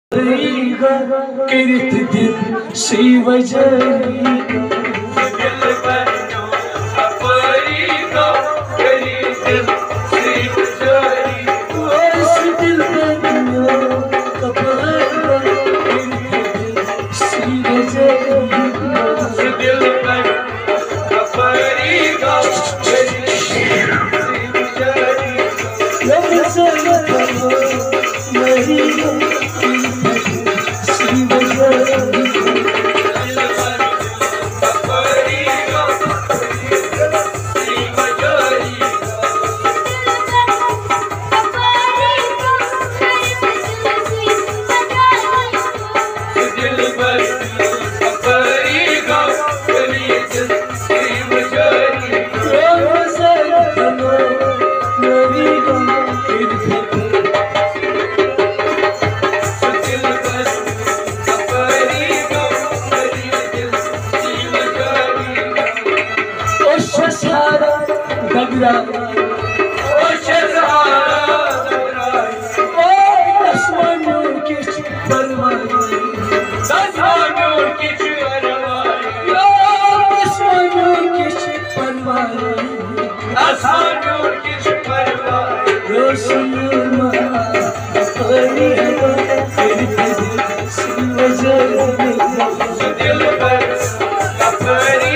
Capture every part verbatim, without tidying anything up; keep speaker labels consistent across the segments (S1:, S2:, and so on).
S1: करित दिल शिव जरी दिल बनो अपरी को करित दिल शिव जरी उस दिल बनो अपरी को करित दिल शिव जरी दिल बनो अपरी को करित शिव जरी लग सको मेरी दगरा ओ शहजादा दगरा ओ आसमानों की परवाई आसमानों की परवाई ओ आसमानों की परवाई आसमानों की परवाई रोशन मां अपनी हवा तेरी शिव जरी दिल पर अपनी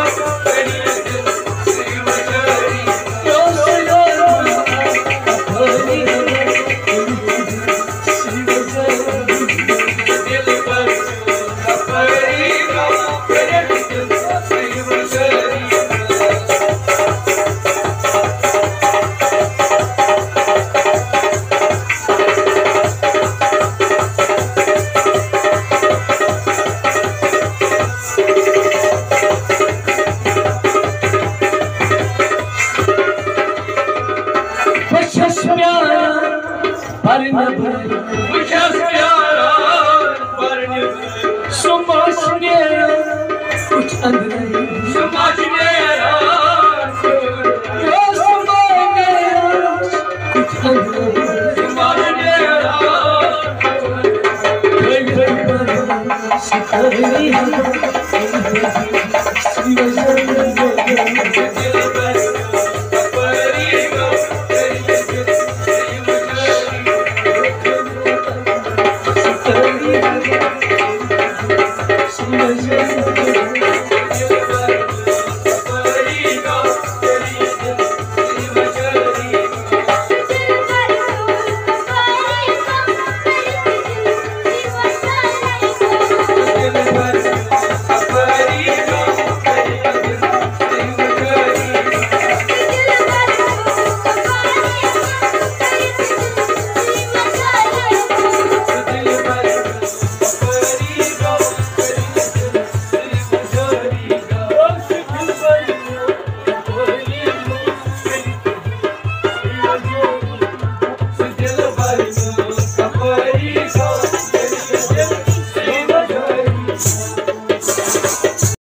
S1: Uças yaran varnı Sumaş yaran Uç andrı Sumaş yaran Sumaş yaran Uç andrı Sumaş yaran Kayıp bana Sıkarı